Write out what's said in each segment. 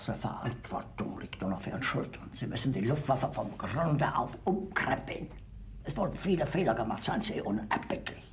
große Verantwortung liegt nun auf Ihren Schultern. Sie müssen die Luftwaffe vom Grunde auf umkrempeln. Es wurden viele Fehler gemacht, seien Sie unerbittlich.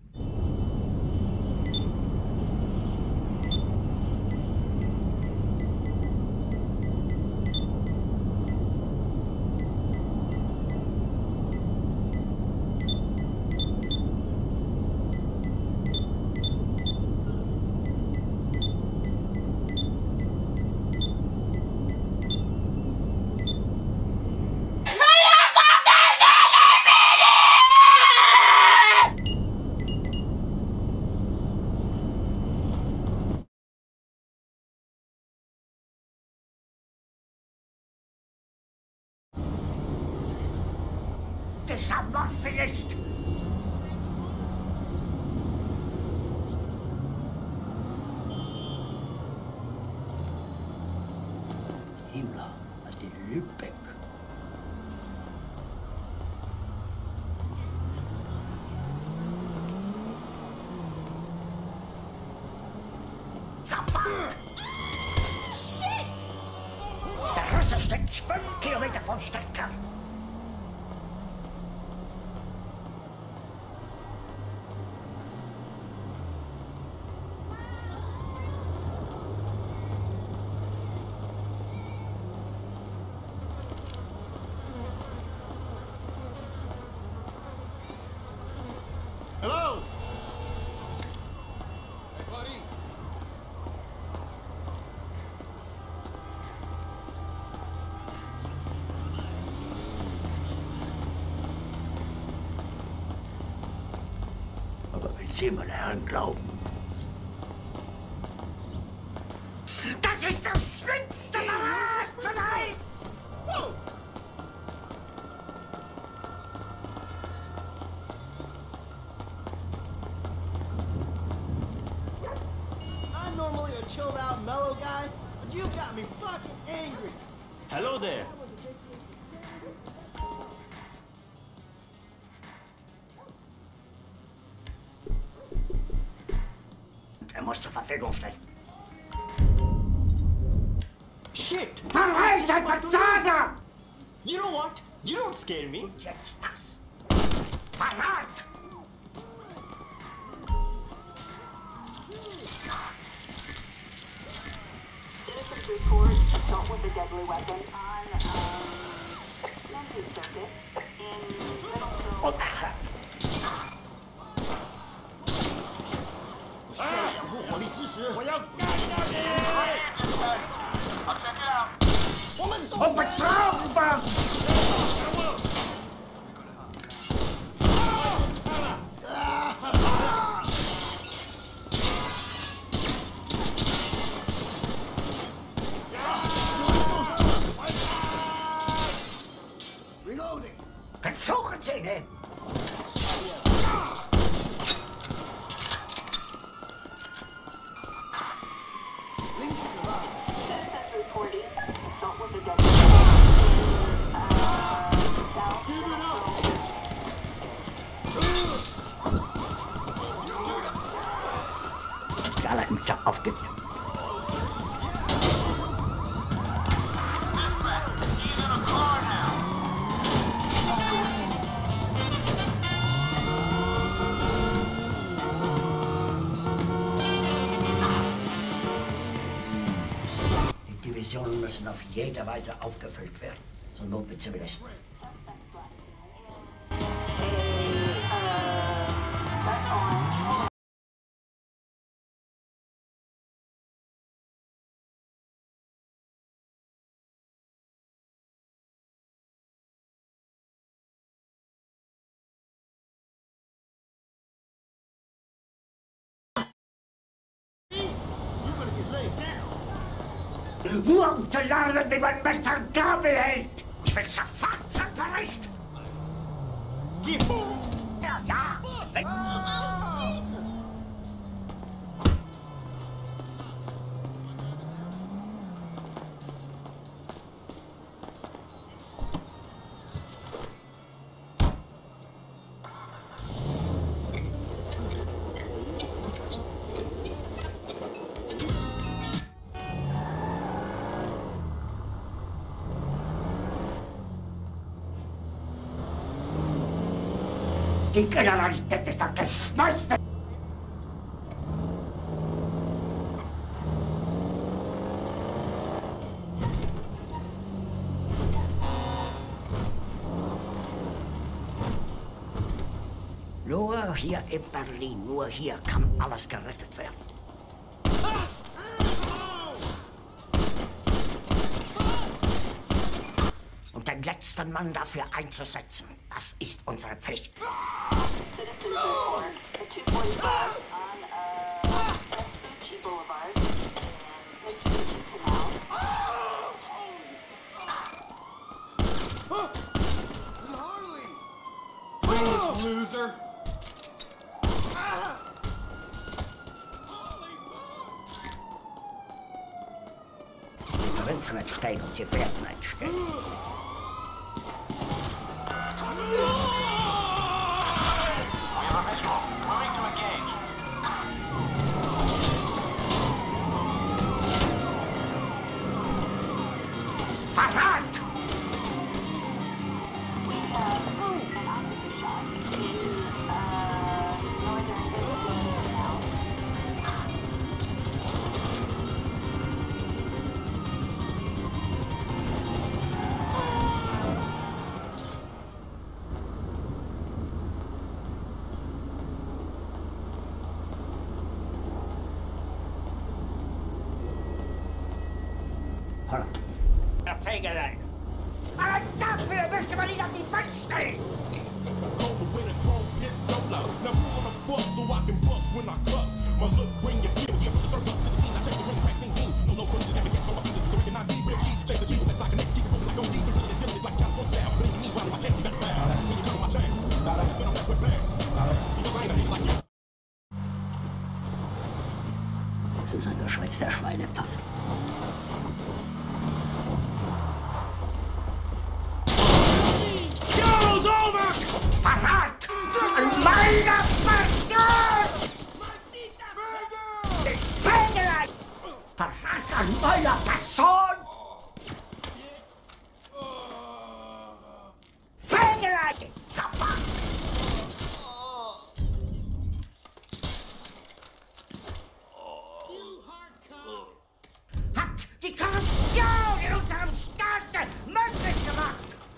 Dieser Morphinist! Himmler hat in Lübeck. Sofort! Shit! Der Russe steckt 12 Kilometer von Stuttgart. Hello? Hey, buddy. Aber wenn Sie, meine Herren, glauben, das ist der schlimmste Verrat von allen! I'm normally a chilled out, mellow guy, but you got me fucking angry. Hello there. Er muss zur Verfügung stehen. Shit! Verhalten, Versager! You know what? You don't scare me. Und jetzt das. Verrat! Citizens report assault with a deadly weapon on Yankee Circuit in Middleville. Unerhört! 养护火力支持。 我要干掉你！ 我们走。 Unbetragen! Reloading. Suchen Sie ihn! Links死了。 Citizens reporting assault with a deadly weapon in South Middleville. Egal, einen Job aufgibt. Die Divisionen müssen auf jede Weise aufgefüllt werden. Zur Not mit Zivilisten. You're gonna get laid down. Nur um zu lernen, wie man Messer und Gabel hält. Ich will sofort zum Bericht. Geh hoch. Ja, ja. Wenn Die Generalität ist das Geschmeißte. Nur hier in Berlin, nur hier kann alles gerettet werden. Und den letzten Mann dafür einzusetzen, das ist unsere Pflicht. Citizens report at 245 on Vespucci Boulevard and Vespucci Canal. Harley! Please, loser! Sie willst nicht stehen und sie werden nicht stehen. Moving to engage. Verrat! We have an officer shot in northern Vespucci Canal. Holla. Herr Fegelein! Aber dafür müsste man ihn auf die Wand stellen! Das ist ein Geschwätz der Schweinepfaffen. Show's over! Verrat! An meiner Person! Fegelein! Verrat an meiner Person! Fegelein! Verrat! Hat die Korruption in unserem Staat möglich gemacht!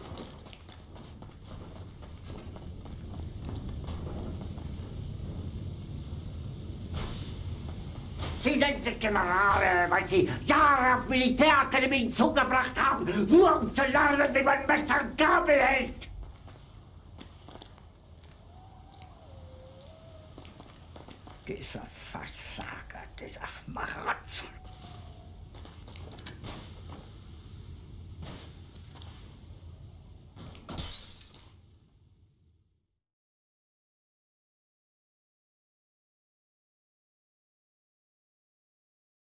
Sie nennen sich Generale, weil Sie Jahre auf Militärakademien zugebracht haben, nur um zu lernen, wie man Messer und Gabel hält. Dieser Versager, dieser Schmarotzer.